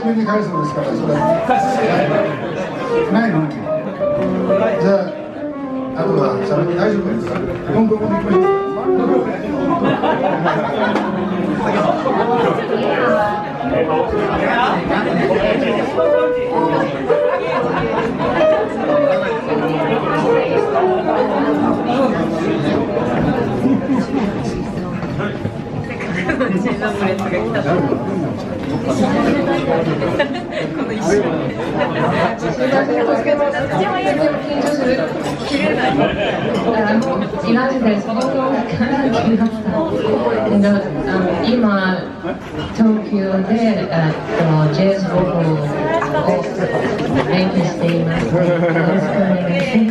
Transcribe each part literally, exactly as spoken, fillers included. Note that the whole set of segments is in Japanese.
急に返すのですから、それはないのに。じゃあ、あとはしゃべって大丈夫ですか？本当に行きます。 今、東京でジャズボーカルを勉強しています。よろしくお願いします。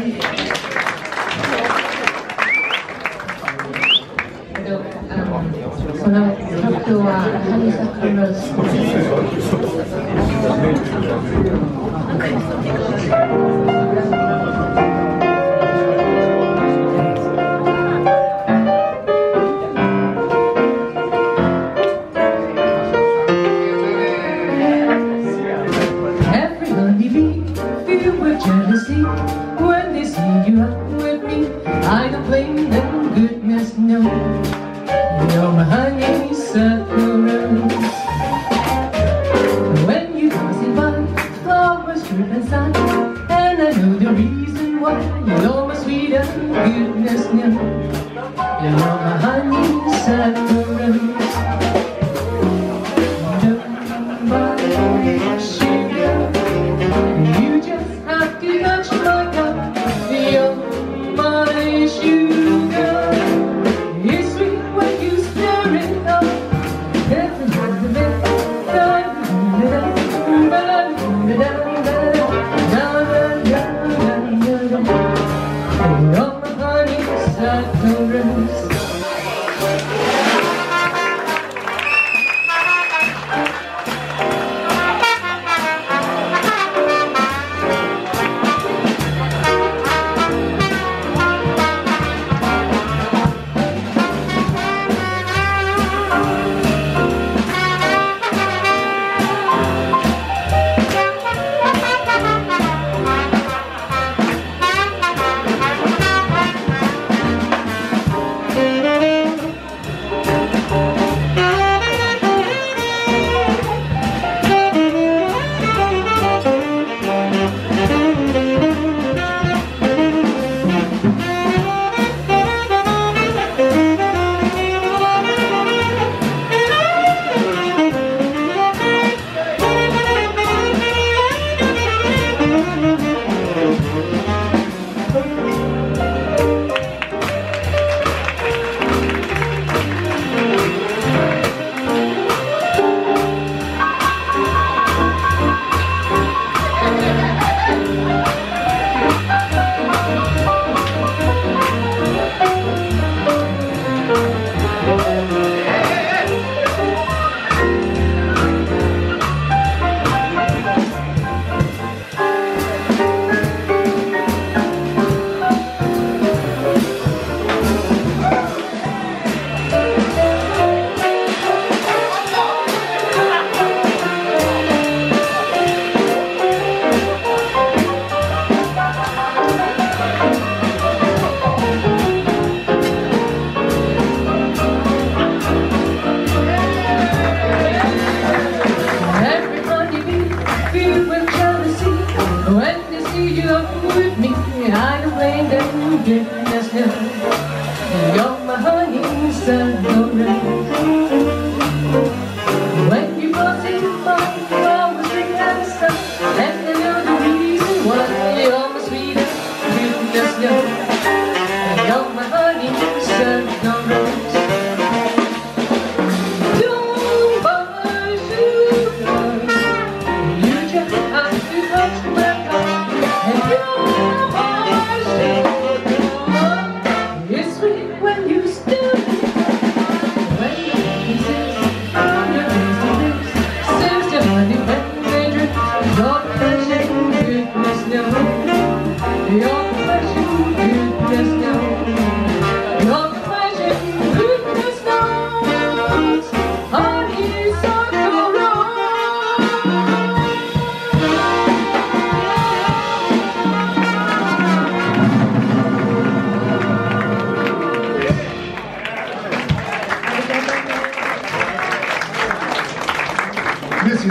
この曲はハニサクロス。Everybody be filled with jealousy when they see you out with me. I don't blame them, goodness no. You're my honeysuckle rose. When you passing by, flowers drip and sigh, and I know the reason why. You're my sweeter, goodness no. You're my honeysuckle rose. Don't buy sugar, you just have to touch my cup. You're my sugar. It's sweet when you stir it up. You're my honeysuckle rose.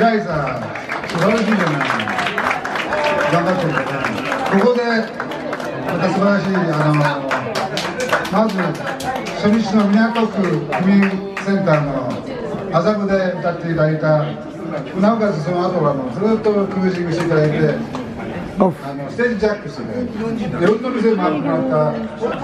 ライザ素晴らしいじゃない。頑張ってるからね。ここでまた素晴らしいあのまず初日の港区区民センターの麻布で歌っていただいた、なおかつその後はもうずっとクルージングしていただいて、あのステージジャックスでいろんな店回ってもらった。